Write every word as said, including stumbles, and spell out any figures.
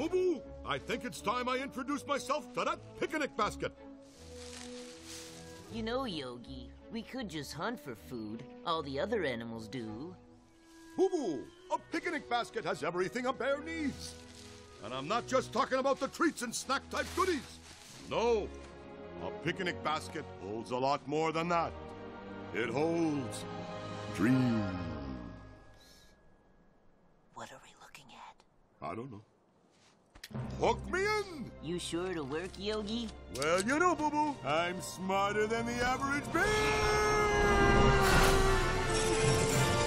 Boo-boo, I think it's time I introduce myself to that pic-a-nic basket. You know, Yogi, we could just hunt for food. All the other animals do. Boo-boo, a pic-a-nic basket has everything a bear needs. And I'm not just talking about the treats and snack-type goodies. No, a pic-a-nic basket holds a lot more than that. It holds dreams. What are we looking at? I don't know. Hook me in! You sure it'll work, Yogi? Well, you know, Boo-boo, I'm smarter than the average bear!